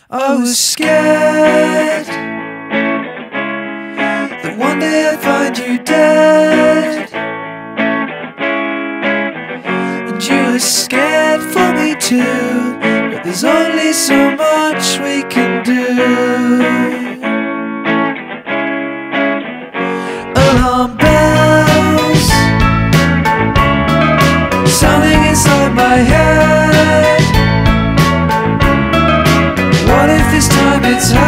I was scared that one day I'd find you dead, and you were scared for me too, but there's only so much we can do. Alarm bells sounding inside my head. What if this time it's